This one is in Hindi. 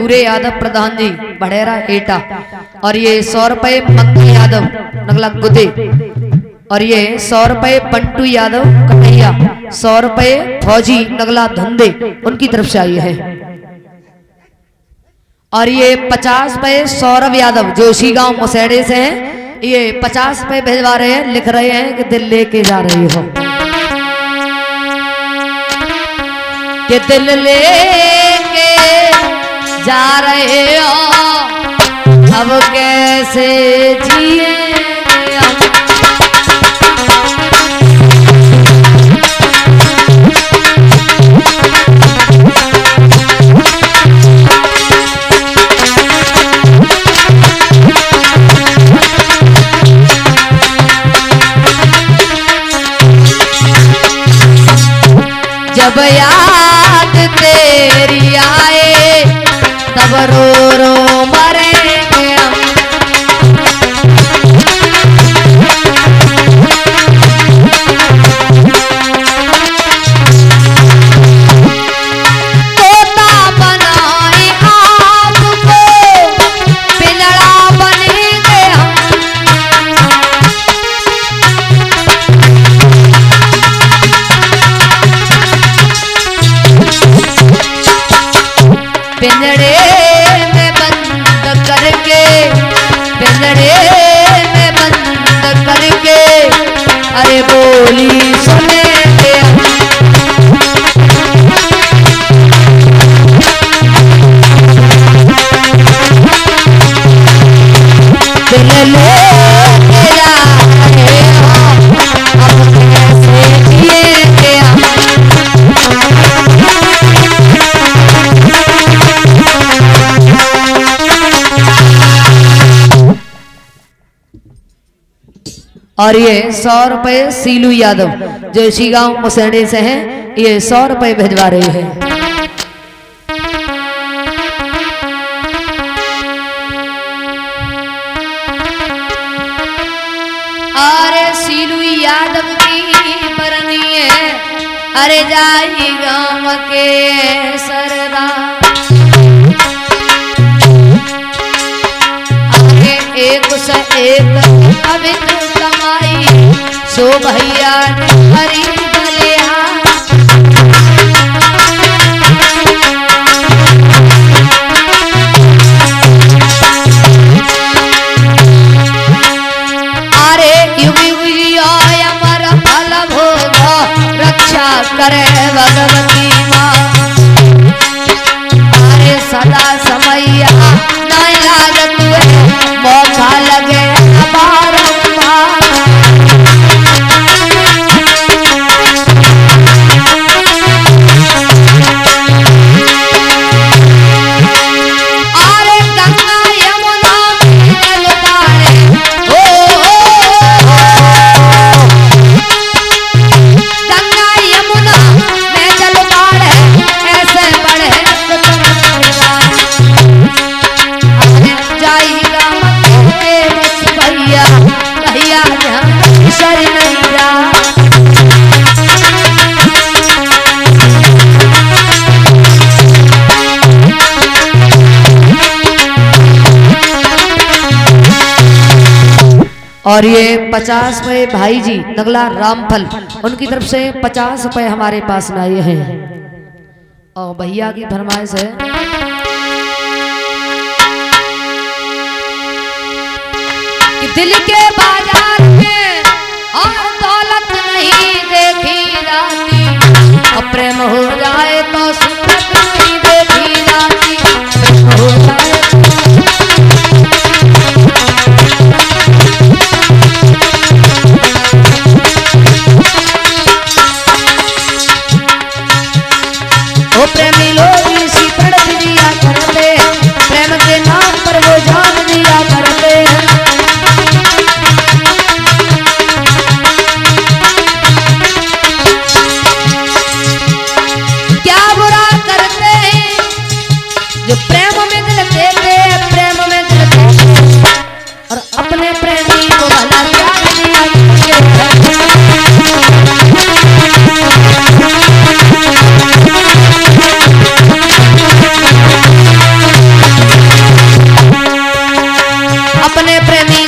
सूर्य यादव प्रधान जी बढ़ेरा एटा, और ये 100 रुपये मंगल यादव नगला गुदे, और ये 100 रुपये पंटू यादव कन्हैया, 100 रुपये फौजी नगला धंधे उनकी तरफ से आई है। और ये 50 रुपये सौरभ यादव जोशी गांव मुसैड़े से हैं, ये 50 रुपये भिजवा रहे हैं, लिख रहे हैं कि दिल लेके जा रही हो, कि दिल लेके जा रहे हो, अब कैसे जिए हम। जब याद तेरी आए तब रो रो मरेंगे हम। तोता बनाए आपको पिंजड़ा बनेंगे हम। पिंजड़े में बंद करके, पिंजड़े में बंद करके, अरे बोली सुनेंगे हम। दिल लेके जा रहे हो, अब कैसे जिएंगे हम। और ये 100 रुपये सीलू यादव जो इसी गांव मुसैड़े से हैं, ये 100 रुपये भिजवा रहे हैं। अरे सीलू यादव की बरनी है, अरे जाई गांव के सरदार, आगे एक से एक पवित्र कमाई सो भैया ने खरीद लिया। अरे युग युग अमर फल भोग रक्षा करे भगवती माँ। अरे सदा समैया नहीं लागत मौका लगे बारंबार। अरे गंगा यमुना में जल डाले, गंगा यमुना में जल डाले, ऐसे बढ़े जाएगा भैया भैया सर नहीं जा। और ये 50 रुपये भाई जी नगला रामफल उनकी तरफ से 50 रुपये हमारे पास लाए हैं। और भैया की फरमाइश है कि दिल के बाजार में और दौलत नहीं देखी जाती, और प्रेम हो जाए तो सुख नहीं देखी जाती। हो जाए वो प्रेमी लोग इसी तड़प दिया करते, प्रेम के नाम पर वो जान दिया करते। क्या बुरा करते हैं जो प्रेम में दिल देते, प्रेम में दिल देते और अपने प्रेमी को भला त्याग दिया करते। प्रेमी